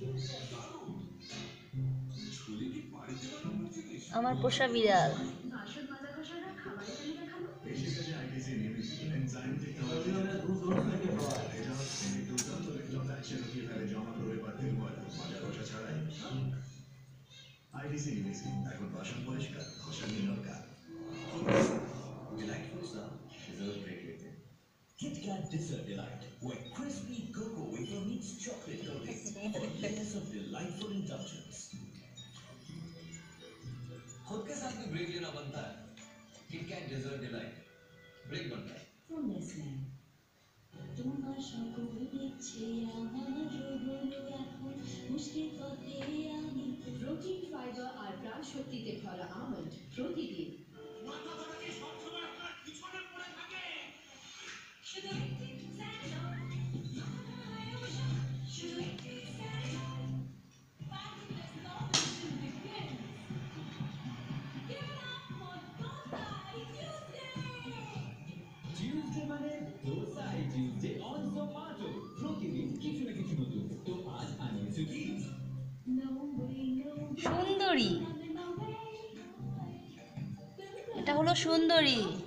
আমার পোষা বিড়াল। এখন বাসন পরিষ্কার, ঘষা নিয়ে দরকার। Delightful sound, dessert break with it. Kit Kat Dessert Delight, where crispy cocoa wafer meets chocolate coating for layers of delightful indulgence. खुद के साथ भी ब्रेक लेना बनता है। Kit Kat Dessert Delight, break बनता है। From Nestle. তোমার সকল ইচ্ছে আমার হলো এখন মুশকিল পথে আমি প্রোটিন ফাইবার আর প্রাণ শক্তিতে ভরা আমন্ড প্রতিদিন মাথা ধরে কি সব সময় আপনার পিছনে পড়ে থাকে শুধু একটি Tuesday মানে দোসাই Tuesday on Zomato প্রতিদিন কিছু না কিছু নতুন তো আজ আনিয়েছো কি সুন্দরী, এটা হলো সুন্দরী।